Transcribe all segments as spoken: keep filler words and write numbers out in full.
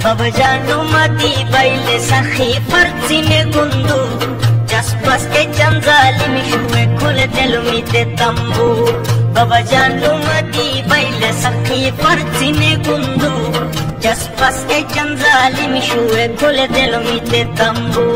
बाबा जानो मती बैले सखी फर्चिने गुंदू जस्पस के जंजाली मिशुए खुल दिल मिते तंबू बाबा जानो मती बैले सखी फर्चिने गुंदू जस्पस के जंजाली मिशुए खुल दिल मिते तंबू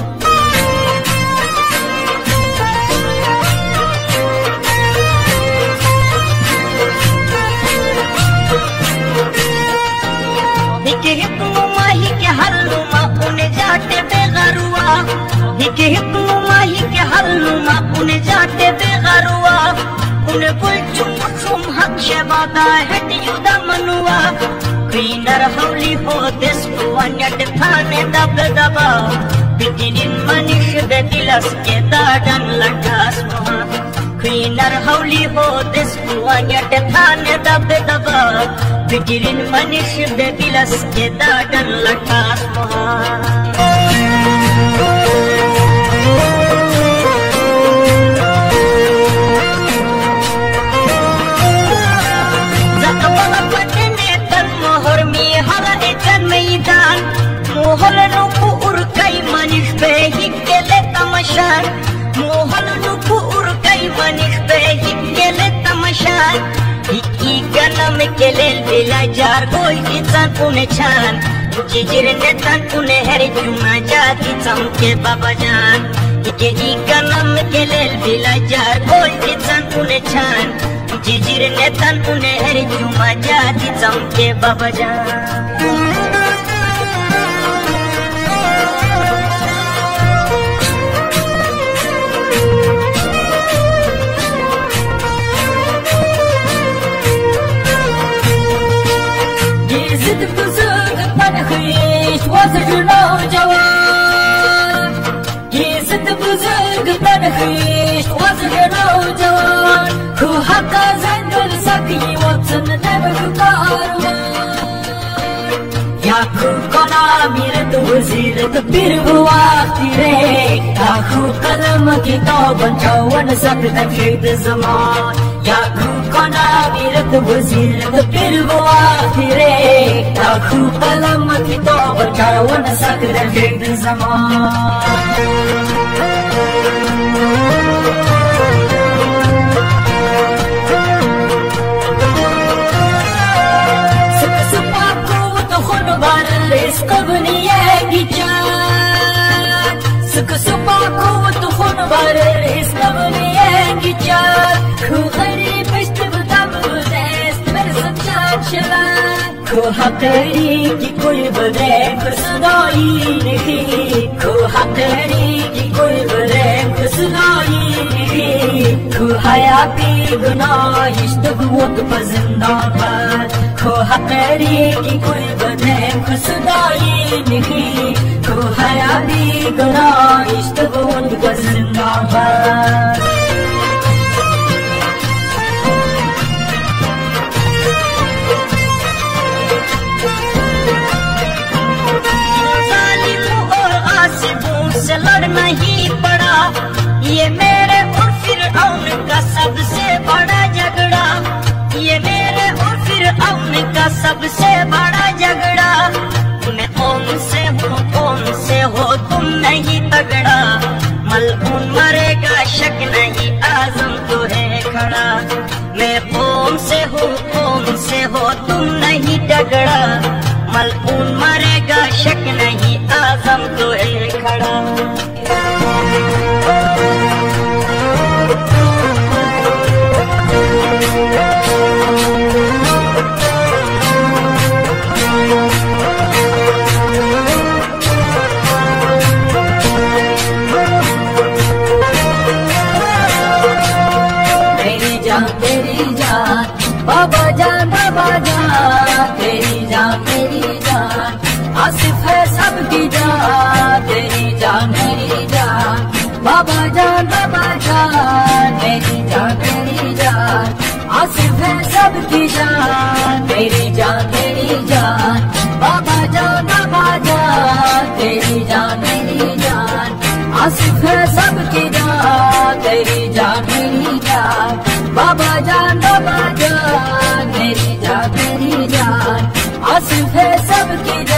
हिके हिप्नु माही के हल्लुमा उन्हें जाते बेगरुआ हिके हिप्नु माही के हल्लुमा उन्हें जाते बेगरुआ उन्हें बुल चुम चुम हक शबादा हट युदा मनुआ क्वीनर हौली हो दिस कुआन्यट थाने दब दबा बिगिनिन मनिश दे दिलस के दाडन लटास मुहा क्वीनर हौली हो दिस कुआन्यट थाने दब दबा बिगिनिन मनिश दे दिलस के दाडन लटास मुहा मोहल नुकु उर्कई मनिश पे हिक्केले तमशान मोहल नुकु उर्कई मनिश पे हिक्केले तमशान हिक्की गनम केले बिला जार कोई किचन उन्हें छान जिजिर ने तन उन्हें हर जुमा जाती चमके बाबा जान हिक्की गनम केले बिला जार कोई किचन उन्हें छान जिजिर ने तन उन्हें हर जुमा जाती चमके बाबा जान was a nौजवान ये जिद बुजुर्ग तनख्वीश was a नौजवान खुहा का जंगल सकी वचन नब कारवान याकू कोना मिरत वजीरत फिर हुआ तेरे आखू कलम की तौबन चौवन सकत खेद जमान याकू कोना मिरत वजीरत फिर हुआ तेरे आखू कलम की तौबन चौवन सकत खेद Zaman Suk supa kutu khun bar islamni yangi char khu gharib istabdam dest mer sachan shla khu hakari ki koi bade khusnai nahi khu hakari ki koi bade khusnai nahi khu hayati gunah istabut pazindabad khu hakari ki koi bade khusnai nahi khu hayati gunah istabut pazindabad से लड़ना ही पड़ा ये मेरे और फिरऔन का सबसे बड़ा झगड़ा ये मेरे और फिरऔन का सबसे बड़ा झगड़ा मैं कौन से हूँ कौन से हो तुम नहीं तगड़ा मलऊन मरेगा शक नहीं आजम तो है खड़ा मैं कौन से हूँ कौन से हो तुम नहीं तगड़ा मलऊन मरेगा शक नहीं आजम तो है खड़ा तेरी जान तेरी जान बाबा जान बाबा जान तेरी जान तेरी जान आसिफ है सबकी जान तेरी जान मेरी जान बाबा जान बाबा जान तेरी जान तेरी जान आसिफ है सबकी जान तेरी जान तेरी जान बाबा जान बाबा जान तेरी जान मेरी जान आसिफ है सबकी जान तेरी जान मेरी जान बाबा जान बाबा जान मेरी जान मेरी जान आसिफ है सबकी